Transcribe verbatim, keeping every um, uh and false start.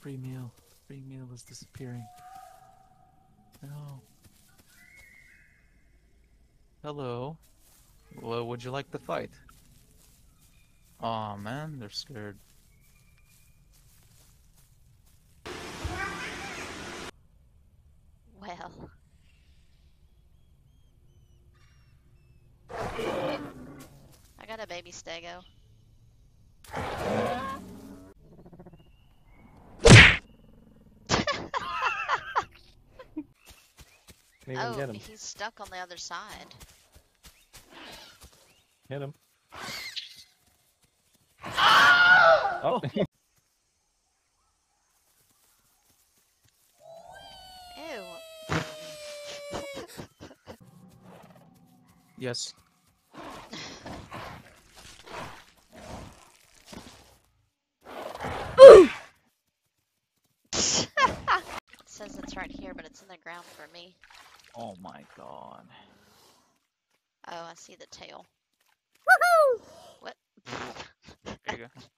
free meal. Free meal is disappearing. No. Hello. Well, would you like to fight? Aw, man, they're scared. Well. I got a baby stego. Can't even Oh, get him. he's stuck on the other side. Hit him. Oh. Ew. Yes. It says it's right here, but it's in the ground for me. Oh my god. Oh, I see the tail. Woohoo! What? There you go.